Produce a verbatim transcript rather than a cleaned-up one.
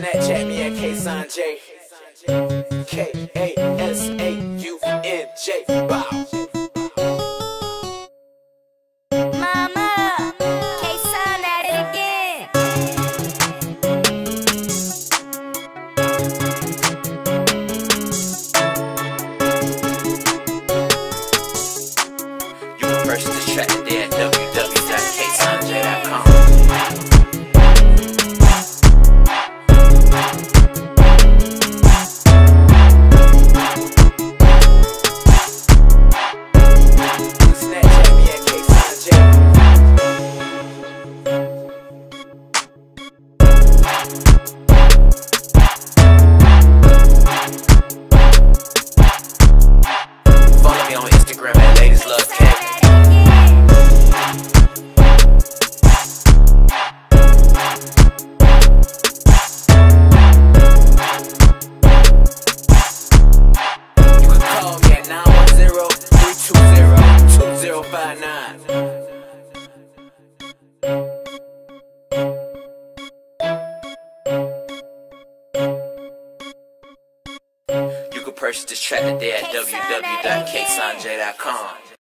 Snapchat me at K Sanjay. K A S A U N J. Bow. Mama, K-Sun at it again. You can purchase this track today at w w w dot k sanjay dot com. Follow me on Instagram at Ladies Love K. You can call me at nine one zero, three two zero, two zero five nine. You can purchase this track today at w w w dot k sanjay dot com.